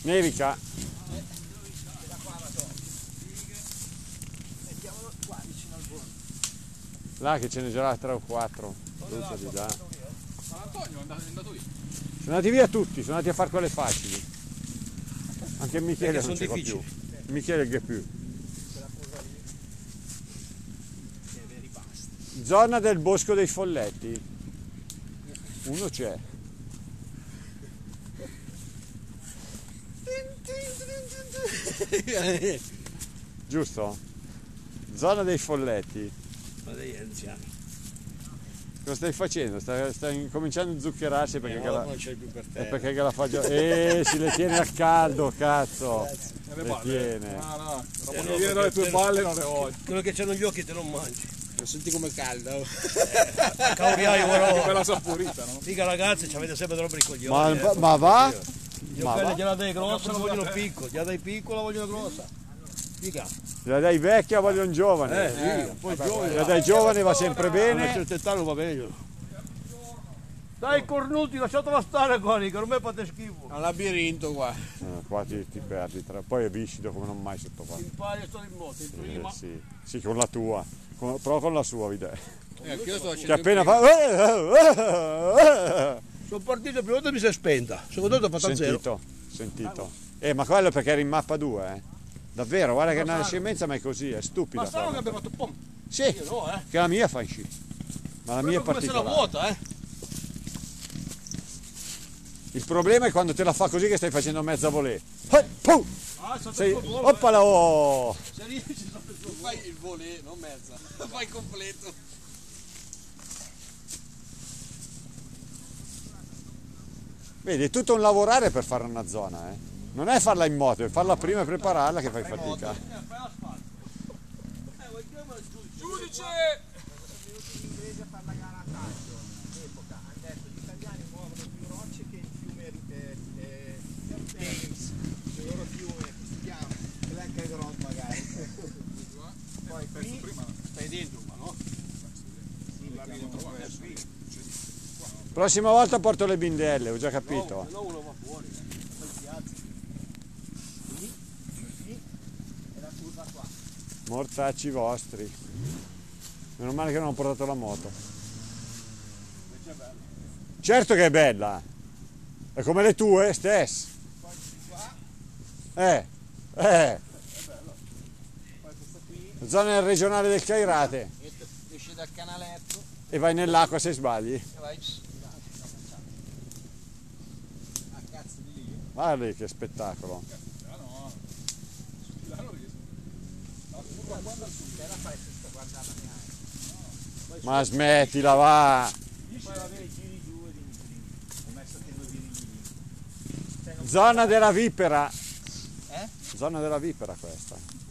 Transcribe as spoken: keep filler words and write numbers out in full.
Nevica. Là che ce ne già tre o quattro. Tutto di là. Ma Antonio è andato via. Sono andati via tutti, sono andati a fare quelle facili. Anche Michele non c'è più. Michele che più. Zona del Bosco dei Folletti. Uno c'è. Giusto? Zona dei Folletti. Ma degli anziani. Cosa stai facendo? Stai, stai cominciando a zuccherarsi perché, no, la, non c'è più per è te. perché la fa già. Eh, si le tiene a caldo, cazzo. E Le, le tiene. No, no, dopo Eh, che no, viene dalle tue te- balle non le voglio. Quello che c'hanno gli occhi te lo mangi. Lo senti come calda? Oh. Cauriaio, Anche però. quella saporita, no? Dica ragazzi, ci avete sempre troppo i coglioni. Ma, eh. ma va? Gli ma occhiali va? gliela dai grossa, la vogliono piccola. Gliela dai piccola, la vogliono grossa. Dica. La dai vecchia, voglio un giovane. Eh, sì, poi giovane. La dai giovane va sempre A una bene. certa età non va meglio. Dai cornuti, lasciatela stare qua, che non mi fate schifo. È un labirinto qua. Eh, qua ti, ti perdi, tra... poi è viscido come non mai sotto qua. Impari a stare in moto, in Eh, prima. sì. Sì, con la tua, con, però con la sua vide. Eh, io sto Che facendo appena prima. fa. Sono partito, prima volta mi si è spenta. Secondo te ho fatto a zero. Sentito, sentito. Eh, ma quello perché era in mappa due, eh. Davvero, guarda che è una scemenza, ma è così, è stupida. Ma strano che quella. abbia fatto pom. Sì, Io no, eh. che la mia fa in sci. Ma la mia è Come se la particolare. vuota, eh. Il problema è quando te la fa così che stai facendo mezza volée. Eh, puh! Ah, è stato Sei... il tuo volo, eh. Oppala, oh! Se riesci, è stato il tuo volo. Fai il volé, non mezza. Lo fai completo. Vedi, è tutto un lavorare per fare una zona, eh. Non è farla in moto, è farla prima e prepararla che fai fatica. Eh, fai asfalto. Eh, vuoi chiamare il giudice? Giudice! In inglese a fare la gara a calcio all'epoca hanno detto gli italiani muovono più rocce che il fiume eh, eh, Thames, il loro fiume che si chiama Black Ground magari. Poi qui Stai dentro qua, no? sì, mettiamo verso qui. Prossima volta porto le bindelle, ho già capito. No, no, uno va fuori. Poi si alza. E la curva qua. Mortacci vostri. Meno male che non ho portato la moto. Certo che è bella. È come le tue stesse. Eh, eh. Zona regionale del Cairate. Esci dal canaletto E vai nell'acqua se sbagli. e vai a cazzo di lì. Guarda lì che spettacolo. Ah no, là non riesco. Quando su terra fai questa guardata neanche. Ma smettila, va. Poi avere giri giù e vieni giù. Ho messo che due giri giù. Zona della vipera. Eh? Zona della vipera questa.